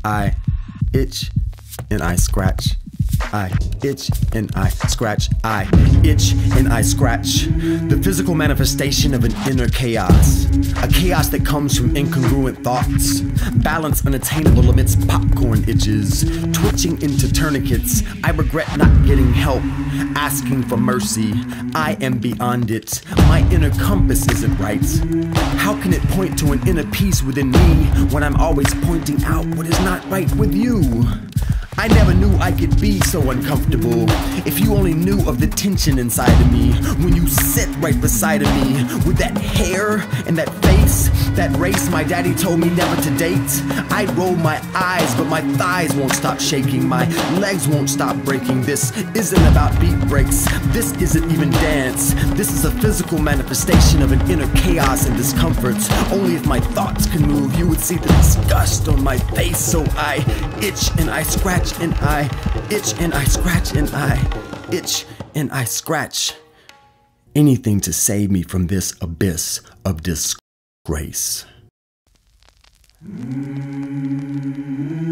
I itch and I scratch. I itch and I scratch. I itch and I scratch. The physical manifestation of an inner chaos. A chaos that comes from incongruent thoughts. Balance unattainable amidst popcorn itches. Twitching into tourniquets. I regret not getting help. Asking for mercy. I am beyond it. My inner compass isn't right. How can it point to an inner peace within me when I'm always pointing out what is not right with you? I never knew I could be so uncomfortable. If you only knew of the tension inside of me when you sit right beside of me with that hair and that face, that race my daddy told me never to date. I roll my eyes, but my thighs won't stop shaking. My legs won't stop breaking. This isn't about beat breaks. This isn't even dance. This is a physical manifestation of an inner chaos and discomfort. Only if my thoughts could move, you would see the disgust on my face. So I itch and I scratch. And I itch and I scratch and I itch and I scratch. Anything to save me from this abyss of disgrace.